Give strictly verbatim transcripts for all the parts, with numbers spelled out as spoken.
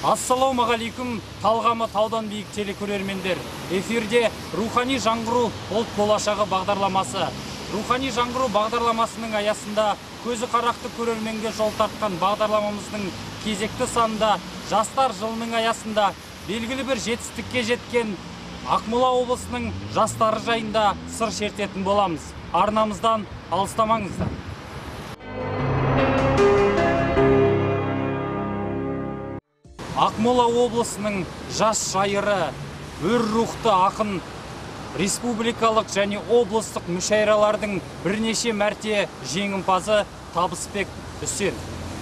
Ассалаумағалейкум, талғамы таудан биік телекөрермендер. Эфирде Рухани жаңғыру ұлт болашағы бағдарламасы. Рухани жаңғыру бағдарламасының аясында көзі қарақты көрерменге жол тартқан бағдарламамыздың кезекті санында жастар жылының аясында белгілі бір жетістікке жеткен Ақмола облысының жастары жайында сыр шертетін боламыз. Арнамыздан алыстамаңыздар. Ақмола облысының жас шайыры, өр рухты ақын, республикалық және облыстық мүшәйралардың бірнеше мәрте жеңімпазы Табысбек Үсен.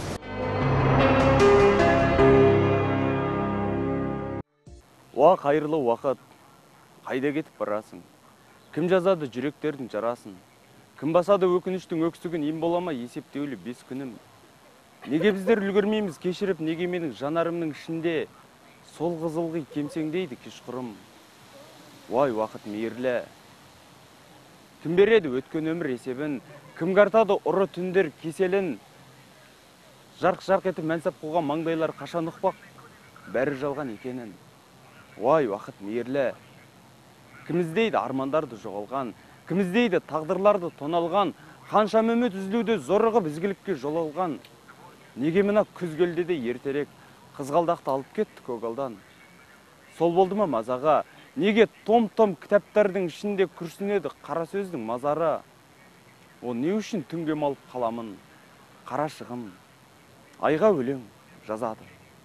Уа қайырлы уақыт, қайда кетіп барасың? Кім жазады жүректердің жарасын? Кім басады өкініштің өксігін, ем болама есептеулі бес күнім? Неге біздер үлгермейміз кешіріп, неге менің жанарымның ішінде сол қызылғы кемсеңдейді кешқұрым? Уай уақыт мейірлі. Кім береді өткен өмір есебін? Кім қартады ұры түндер кеселін? Жарқ-жарқ етіп мәнсап қуған маңдайлар қашан ұқпақ? Бәрі жалған екенін. Уай уақыт мейірлі. Кім іздейді армандарды жоғалған? Кім іздейді тағдырларды тоналған? Қанша үміт үзілуде зорығы ізгілікке жол алған? Неге мына күз келді де ертерек қызғалдақты алып кетті көгалдан? Сол болды ма мазаға? Неге том-том кітаптардың ішінде күрсінеді қара сөздің мазары? О не үшін түнге малып қаламын? Қара шығым, айға өлең жазады.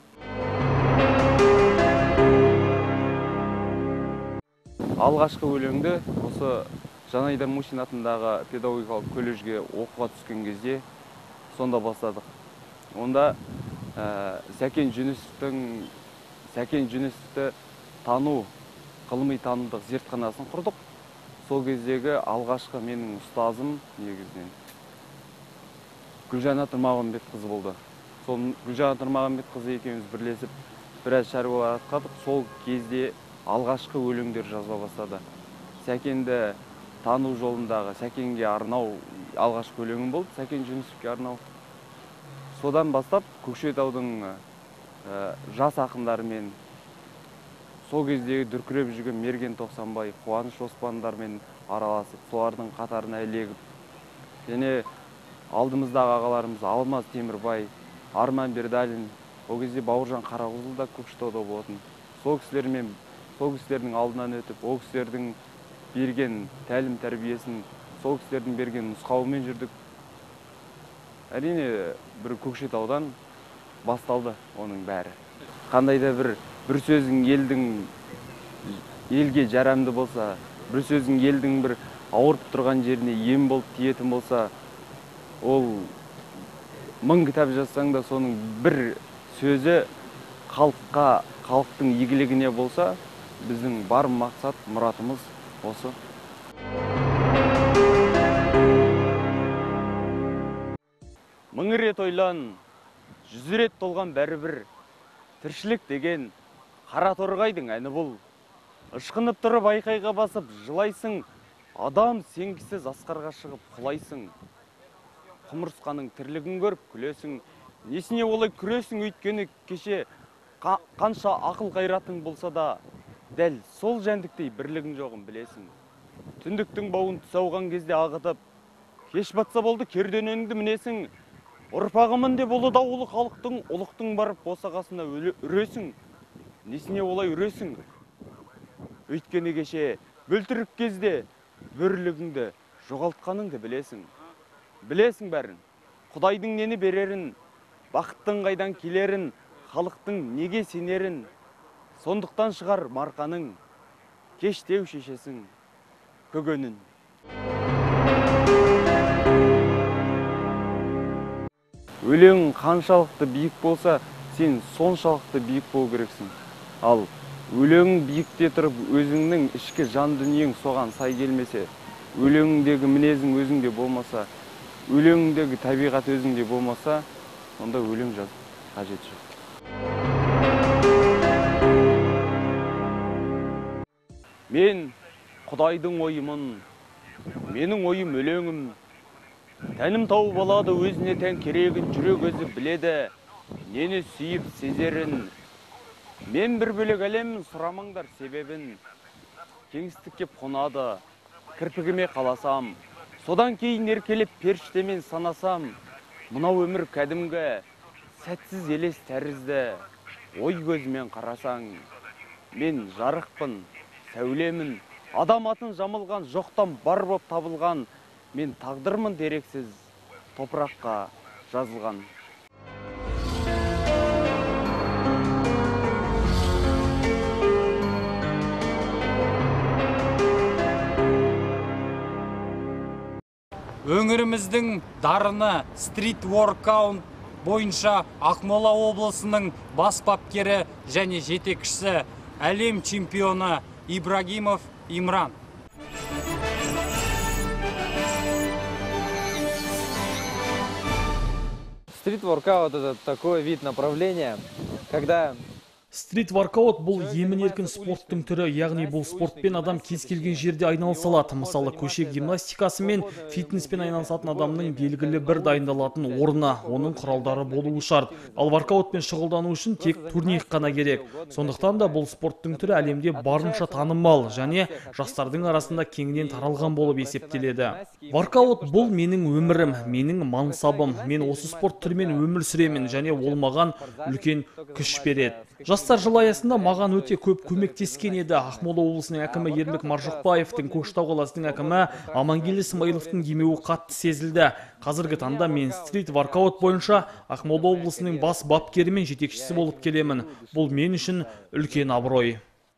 Алғашқы өлеңді осы Жанайдар Мусин атындағы педагогикалық колледжге оқуға түскен кезде сонда бастадық. Онда Сәкен Жүнісовтің Сәкен Жүнісовті тану, ғылыми танымдық зертханасын құрдық. Сол кездегі алғашқы менің ұстазым негізінен Гүлжан Тұрмағанбетқызы болды. Сол Гүлжан Тұрмағанбетқызы екеуміз бірлесіп біраз шаруалар атқардық. Сол кезде алғашқы өлеңдер жазыла бастады. Сәкенді тану жолындағы Сәкенге арнау алғашқы өлеңім болды, Сәкен Жүнісовке арнау. Содан бастап Көкшетаудың жас ақындарымен, сол кездегі дүркіреп жүрген Мерген Тоқсанбай, Қуаныш Оспандармен араласып, солардың қатарына ілегіп, және алдымыздағы ағаларымыз Алмаз Темірбай, Арман Бердалин, ол кезде Бауыржан Қарағұзұлы да Көкшетауда болатын. Сол кісілермен, сол кісілердің алдынан өтіп, ол кісілердің берген тәлім тәрбиесін, сол кісілердің берген нұсқауымен жүрдік. Әрине, бір Көкшетаудан басталды оның бәрі. Қандай да бір бір сөзің елдің елге жарамды болса, бір сөзің елдің бір ауырып тұрған жеріне ем болып тиетін болса, ол мың кітап жазсаң да соның бір сөзі халыққа, халықтың игілігіне болса, біздің бар мақсат, мұратымыз осы. Мың рет ойлан, жүз рет толған бәрібір, тіршілік деген қара торғайдың әні бұл. Ышқынып тұрып айқайға басып жылайсың, адам сенгісіз асқарға шығып құлайсың. Құмырсқаның тірлігін көріп күлесің, несіне олай күресің, өйткені кеше қанша ақыл қайратың болса да, дәл сол жәндіктей бірлігің жоғын білесің. Түндіктің бауын тұсауған кезде ағытып, кеш батса болды керденеңді мінесің. Ұрпағымын деп ұлы даулы халықтың, ұлықтың барып босағасына үресің. Несіне олай үресің? Өйткені кеше бөлтірік кезде бүрлігіңді жоғалтқаныңды білесің. Білесің бәрін, Құдайдың нені берерін, бақыттың қайдан келерін, халықтың неге сенерін. Сондықтан шығар марқаның, кештеу шешесің, көгөнін. Өлең қаншалықты биік болса, сен соншалықты биік болу керексің. Ал өлең биікте тұрып, өзіңнің ішкі жан дүниең соған сай келмесе, өлеңдегі мінезің өзіңде болмаса, өлеңдегі табиғат өзіңде болмаса, онда өлең жазып қажет жоқ. Мен Құдайдың ойымын, менің ойым өлеңім. Тәнім тауып алады өзіне тән керегін, жүрек өзі біледі, нені сүйіп сезерін. Мен бір бөлек әлемін сұрамаңдар себебін. Кеңістікке қонады, кірпігіме қаласам, содан кейін еркелеп періштемен санасам, мынау өмір кәдімгі, сәтсіз елес тәрізді, ой көзімен қарасаң. Мен жарықпын, сәулемін, адам атын жамылған, жоқтан бар боп табылған, мен тағдырмын дерексіз, топыраққа жазылған. Өңіріміздің дарыны стрит воркаут бойынша Ақмола облысының бас бапкері және жетекшісі әлем чемпионы Ибрагимов Имран. Стрит-воркаут – это такой вид направления, когда Стрит-воркаут бұл емін-еркін спорттың түрі, яғни бұл спортпен адам кез келген жерде айналыса алады. Мысалы, көше гимнастикасы мен фитнеспен айналысатын адамның белгілі бір дайындалатын орны, оның құралдары болуы шарт. Ал воркаутпен шұғылдану үшін тек турник қана керек. Сондықтан да бұл спорттың түрі әлемде барынша танымал және жастардың арасында кеңінен таралған болып есептеледі. Воркаут бұл менің өмірім, менің мансабым. Мен осы спорт түрімен өмір сүремін және ол маған үлкен күш береді. Жастар жылы аясында маған өте көп көмектескен еді. Ақмола облысының әкімі Ермек Маржықпаевтың, Көкшетау қаласының әкімі Амангелді Смайыловтың демеуі қатты сезілді. Қазіргі таңда мен стрит-воркаут бойынша Ақмола облысының бас бапкері мен жетекшісі болып келемін. Бұл мен үшін үлкен абырой.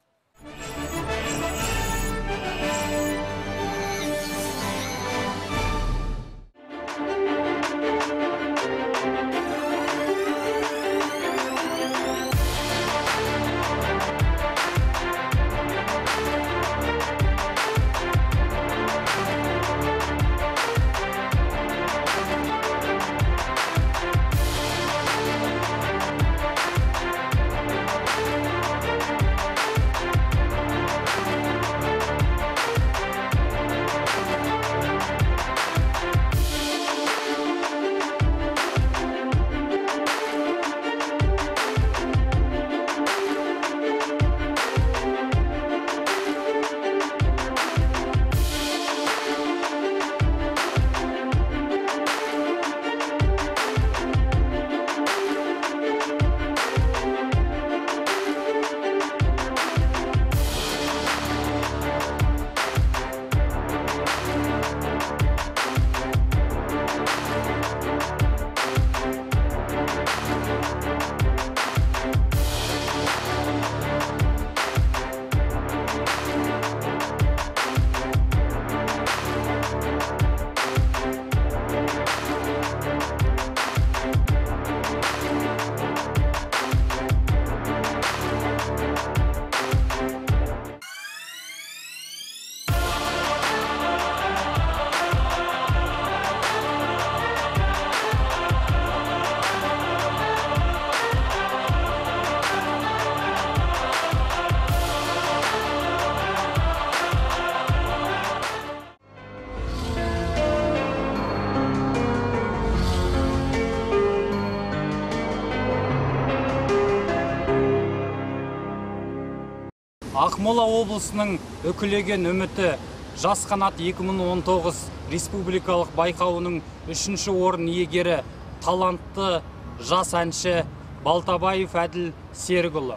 Ақмола облысының үкілеген үміті Жас қанат екі мың он тоғыз республикалық байқауының үшінші орын иегері талантты жас әнші Балтабаев Әділ Серікұлы.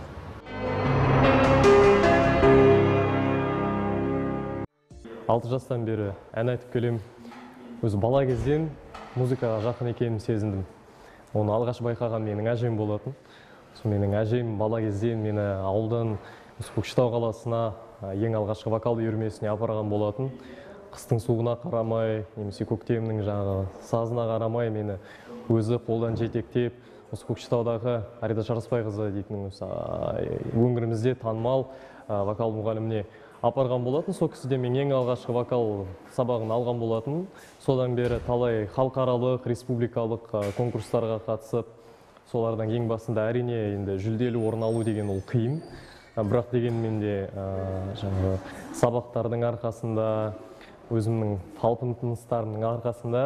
алты жастан бері ән айтып келем. Өзі бала кезден музыкаға жақын екенін сезіндім. Оны алғаш байқаған менің әжем болатын. Сол менің әжем бала кезден мені ауылдан Көкшетау қаласына ең алғашқы вокал үйірмесіне апарған болатын. Қыстың суығына қарамай, немесе көктемнің жаңағы сазына қарамай мені өзі қолдан жетектеп, осы Көкшетаудағы Арида Жарасбайқызы дейтін өңірімізде танымал вокал мұғаліміне апарған болатын. Сол кісіден мен ең алғашқы вокал сабағын алған болатын. Содан бері талай халықаралық, республикалық конкурстарға қатысып, солардан ең басында әрине енді жүлделі орын алу деген ол қиын. Бірақ дегенмен де жаңағы сабақтардың арқасында, өзімнің талпын тыныстарымның арқасында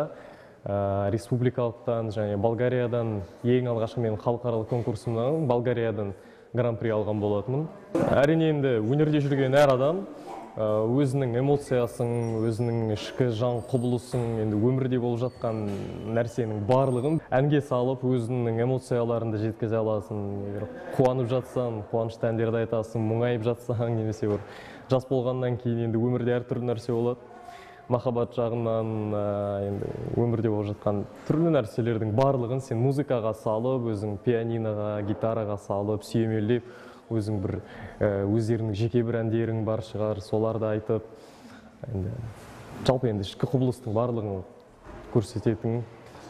республикалықтан және Болгариядан ең алғашқы менің халықаралық конкурсымнан Болгариядан гран-при алған болатынмын. Әрине енді өнерде жүрген әр адам өзінің эмоциясын, өзінің ішкі жан құбылысын, енді өмірде болып жатқан нәрсенің барлығын әнге салып, өзінің эмоцияларында жеткізе аласың. Егер қуанып жатсаң, қуанышты әндерді айтасың, мұңайып жатсаң, немесе бір жас болғаннан кейін енді өмірде әртүрлі нәрсе болады. Махаббат жағынан, енді өмірде болып жатқан түрлі нәрселердің барлығын сен музыкаға салып, өзің пианиноға, гитараға салып, сүйемелдеп, өзің бір өздерінің жеке бір әндерің бар шығар, соларды айтып, жалпы енді ішкі құбылыстың барлығын көрсететін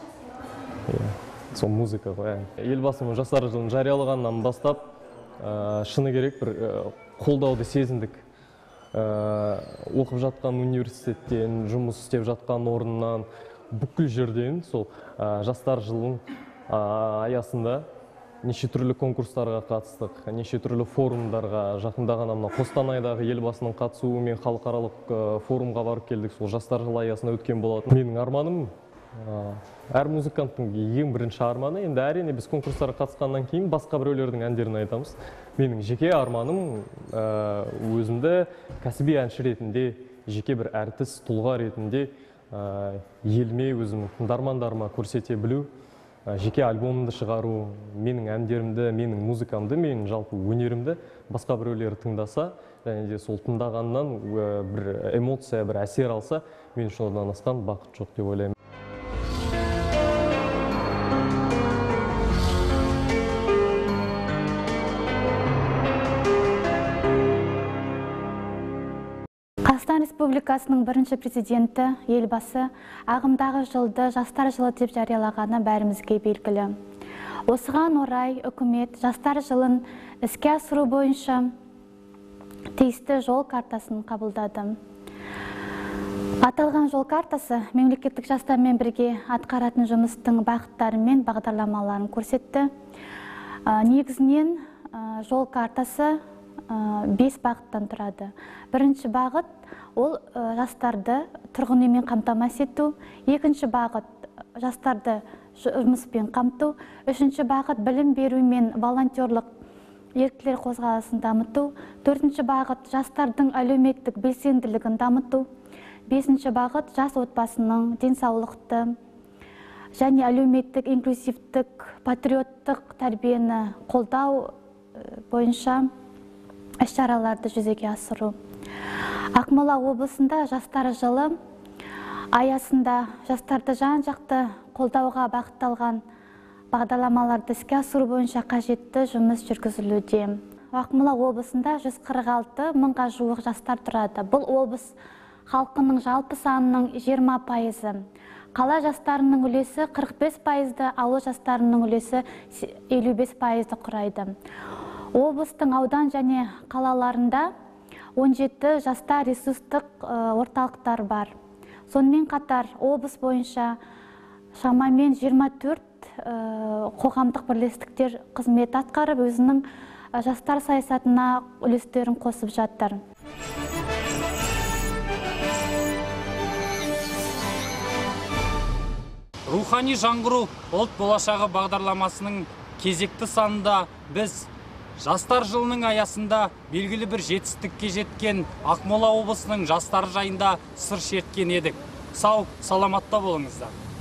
сол музыка ғой. Елбасының жастар жылын жариялағаннан бастап, шыны керек бір қолдауды сезіндік. Оқып жатқан университеттен, жұмыс істеп жатқан орыннан, бүкіл жерден сол жастар жылын аясында неше түрлі конкурстарға қатыстық, неше түрлі форумдарға, жақында ғана мына Қостанайдағы елбасының қатысуымен халықаралық форумға барып келдік. Сол жастар жылы аясында өткен болатын. Менің арманым, әр музыканттың ең бірінші арманы, енді әрине біз конкурстарға қатысқаннан кейін басқа біреулердің әндерін айтамыз. Менің жеке арманым өзімді кәсіби әнші ретінде, жеке бір әртіс тұлға ретінде еліме, өзімнің тыңдармандарыма көрсете білу, жеке альбомымды шығару, менің әндерімді, менің музыкамды, менің жалпы өнерімді басқа біреулер тыңдаса, және де сол тыңдағаннан бір эмоция, бір әсер алса, мен үшін одан асқан бақыт жоқ деп ойлаймын. Қазақстан Республикасының бірінші президенті, елбасы, ағымдағы жылды жастар жылы деп жариялағаны бәрімізге белгілі. Осыған орай үкімет жастар жылын іске асыру бойынша тиісті жол картасын қабылдады. Аталған жол картасы мемлекеттік жастармен бірге атқаратын жұмыстың бағыттары мен бағдарламаларын көрсетті. Негізінен жол картасы бес бағыттан тұрады. Бірінші бағыт ол жастарды тұрғын үймен қамтамасыз ету, екінші бағыт жастарды жұмыспен қамту, үшінші бағыт білім беру мен волонтерлық еріктілер қозғалысын дамыту, төртінші бағыт жастардың әлеуметтік белсенділігін дамыту, бесінші бағыт жас отбасының денсаулықты және әлеуметтік инклюзивтік патриоттық тәрбиені қолдау бойынша іс-шараларды жүзеге асыру. Ақмола облысында жастар жылы аясында жастарды жан-жақты қолдауға бағытталған бағдарламаларды іске асыру бойынша қажетті жұмыс жүргізілуде. Ақмола облысында жүз қырық алты мыңға жуық жастар тұрады. Бұл облыс халқының жалпы санының жиырма пайызы. Қала жастарының үлесі қырық бес пайызды, ауыл жастарының үлесі елу бес пайызды құрайды. Облыстың аудан және қалаларында он жеті жастар ресурстық орталықтар бар. Сонымен қатар облыс бойынша шамамен жиырма төрт қоғамдық бірлестіктер қызмет атқарып, өзінің жастар саясатына үлестерін қосып жатыр. Рухани жаңғыру ұлт болашағы бағдарламасының кезекті санында біз жастар жылының аясында белгілі бір жетістікке жеткен Ақмола облысының жастары жайында сыр шерткен едік. Сау, саламатта болыңыздар.